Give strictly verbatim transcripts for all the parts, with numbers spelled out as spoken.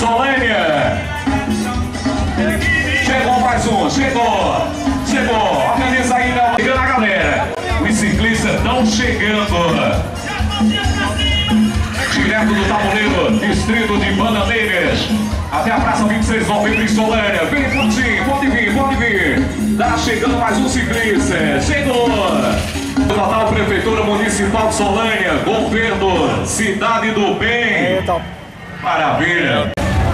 Solânia. Chegou mais um, chegou, chegou. Organiza ainda, chegando a galera. Os ciclistas estão chegando. Direto do tabuleiro, distrito de Bananeiras, até a praça vinte e seis de novembro em Solânia. Vem, pode vir, pode vir, pode vir. Tá chegando mais um ciclista. Chegou. Natal, Prefeitura Municipal de Solânia, Governo, Cidade do Bem. Maravilha.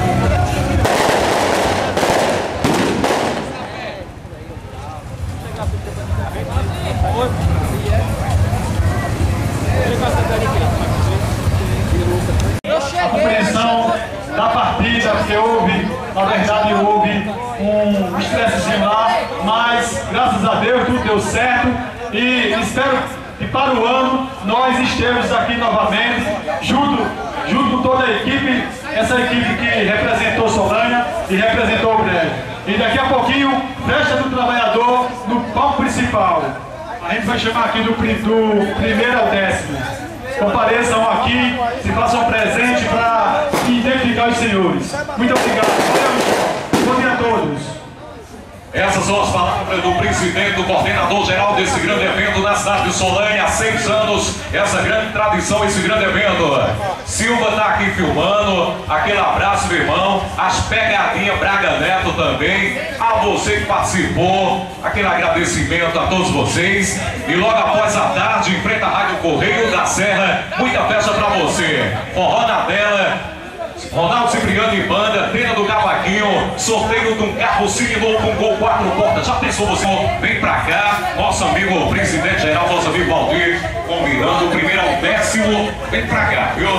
A compreensão da partida, porque houve, na verdade, houve um estressezinho lá, mas graças a Deus tudo deu certo e espero que para o ano nós estejamos aqui novamente, junto, junto com toda a equipe, essa equipe que representou Solânia e representou o Breve. E daqui a pouquinho, festa do trabalhador no palco principal. A gente vai chamar aqui do, do primeiro ao décimo. Compareçam aqui, se façam presente para identificar os senhores. Muito obrigado. Valeu. Bom dia a todos. Essas são as palavras do presidente, do coordenador geral desse grande evento na cidade de Solânia. Há seis anos, essa grande tradição, esse grande evento. Silva está aqui filmando. Aquele abraço, meu irmão. As pegadinhas Braga Neto também. A você que participou. Aquele agradecimento a todos vocês. E logo após a tarde, em frente à Rádio Correio da Serra, muita festa para você. Forró na tela. Ronaldo Cipriano e banda, treina do cavaquinho, sorteio de um carro Cine novo com gol quatro portas. Já pensou você? Vem pra cá, nosso amigo presidente geral, nosso amigo Valdir, combinando o primeiro ao décimo. Vem pra cá, viu?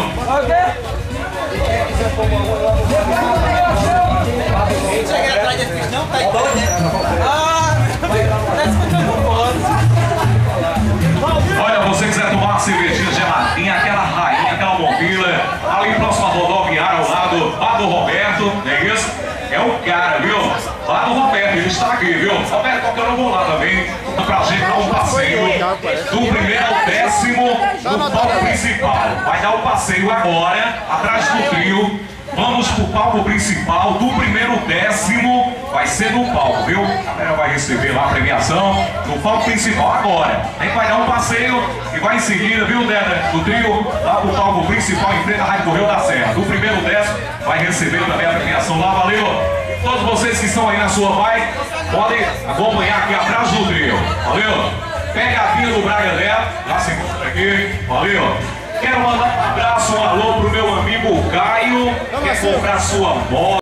Chega atrás desse bicho, não? Tá doido, né? Ah, tá escutando. Olha, você quiser tomar uma cervejinha geladinha, aquela rainha, aquela mobília, ali próximo à rodoviária ao lado, lá do Roberto, não é isso? É o cara, viu? Lá do Roberto, ele está aqui, viu? Roberto, qualquer um vou lá também, pra gente dar um passeio do primeiro ao décimo no palco principal. Vai dar o passeio agora, atrás do trio. Vamos pro palco principal do primeiro décimo, vai ser no palco, viu? A galera vai receber lá a premiação no palco principal agora. A gente vai dar um passeio e vai em seguida, viu, Deda? Do trio lá pro palco principal em frente à Rádio Correio da Serra. Do primeiro décimo vai receber também a premiação lá, valeu? Todos vocês que estão aí na sua bike podem acompanhar aqui atrás do trio, valeu? Pegadinha do Braga Neto, já se encontra aqui, valeu? Quero mandar um abraço, um alô pro meu amigo Caio, quer comprar sua moto.